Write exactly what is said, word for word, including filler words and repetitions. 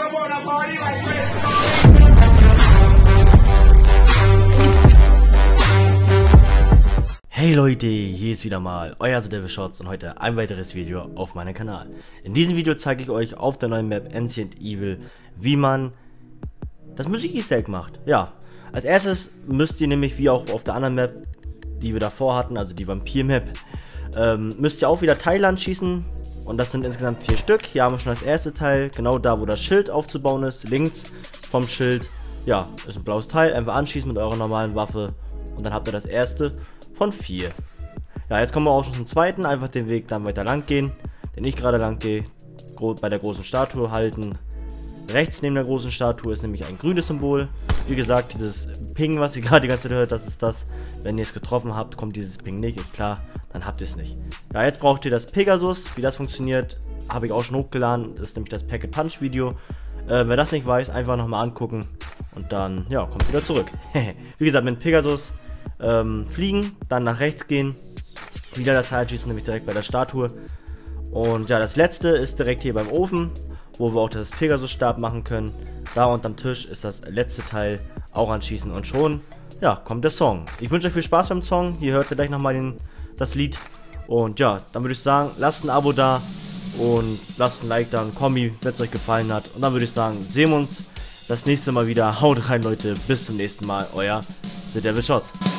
Hey Leute, hier ist wieder mal euer The Devil Shots und heute ein weiteres Video auf meinem Kanal. In diesem Video zeige ich euch auf der neuen Map Ancient Evil, wie man das Musik-Easter Egg macht. Ja, als erstes müsst ihr nämlich, wie auch auf der anderen Map, die wir davor hatten, also die Vampir-Map, ähm, müsst ihr auch wieder Teile anschießen. Und das sind insgesamt vier Stück. Hier haben wir schon das erste Teil, genau da, wo das Schild aufzubauen ist. Links vom Schild, ja, ist ein blaues Teil. Einfach anschießen mit eurer normalen Waffe. Und dann habt ihr das erste von vier. Ja, jetzt kommen wir auch schon zum zweiten. Einfach den Weg dann weiter lang gehen, den ich gerade lang gehe. Bei der großen Statue halten. Rechts neben der großen Statue ist nämlich ein grünes Symbol. Wie gesagt, dieses Ping, was ihr gerade die ganze Zeit hört, das ist das. Wenn ihr es getroffen habt, kommt dieses Ping nicht, ist klar, dann habt ihr es nicht. Ja, jetzt braucht ihr das Pegasus. Wie das funktioniert, habe ich auch schon hochgeladen. Das ist nämlich das Packet Punch Video. Äh, wer das nicht weiß, einfach nochmal angucken. Und dann, ja, kommt wieder zurück. Wie gesagt, mit Pegasus ähm, fliegen, dann nach rechts gehen. Wieder das Teil schießen, nämlich direkt bei der Statue. Und ja, das letzte ist direkt hier beim Ofen, wo wir auch das Pegasus-Stab machen können. Da unterm Tisch ist das letzte Teil, auch anschießen und schon, ja, kommt der Song. Ich wünsche euch viel Spaß beim Song, hier hört ihr gleich nochmal das Lied. Und ja, dann würde ich sagen, lasst ein Abo da und lasst ein Like da, ein Kommi, wenn es euch gefallen hat. Und dann würde ich sagen, sehen wir uns das nächste Mal wieder. Haut rein, Leute, bis zum nächsten Mal, euer The Devil Shots.